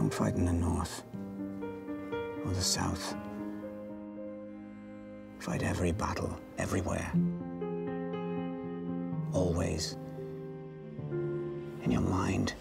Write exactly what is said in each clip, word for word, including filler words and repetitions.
don't fight in the north or the south. Fight every battle, everywhere. Always. In your mind.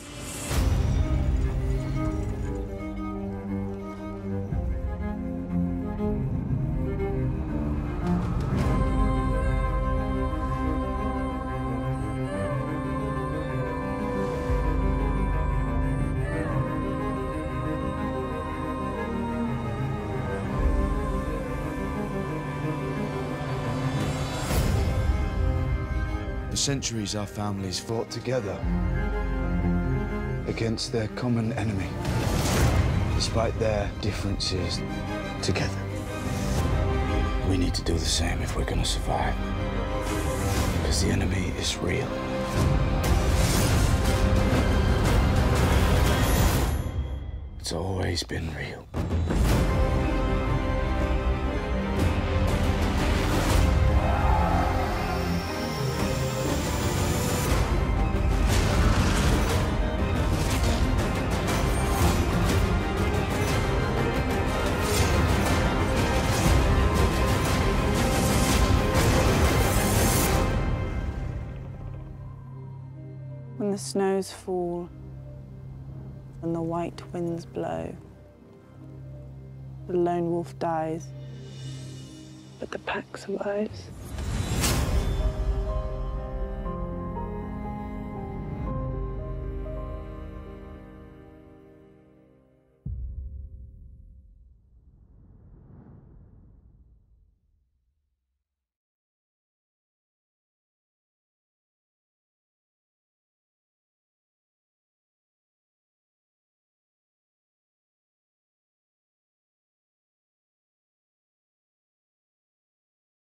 For centuries, our families fought together against their common enemy, despite their differences. Together. We need to do the same if we're going to survive. Because the enemy is real. It's always been real. When the snows fall and the white winds blow, the lone wolf dies, but the pack survives.